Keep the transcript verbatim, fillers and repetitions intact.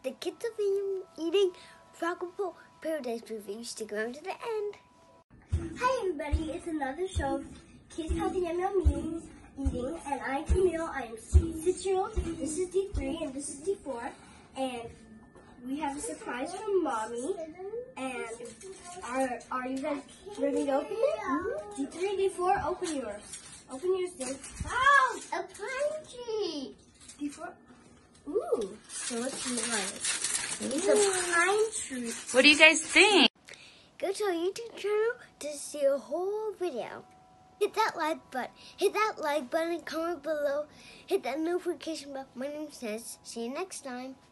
the kids are eating, eating Tropical Paradise review. Stick around to the end. Hi everybody, it's another show of Kids Healthy Yum Yum Eating, eating, and I'm Camille. I am six year old. This is D three and this is D four, and we have a surprise from Mommy. And are are you guys ready to open it? Mm-hmm. D three, D four, open yours. Open yours, Dave. Oh, a pine tree. D four. Ooh, so let's see what it is. It's a pine tree. What do you guys think? Go to our YouTube channel to see a whole video. Hit that like button. Hit that like button. Comment below. Hit that notification bell. My name is Ness. See you next time.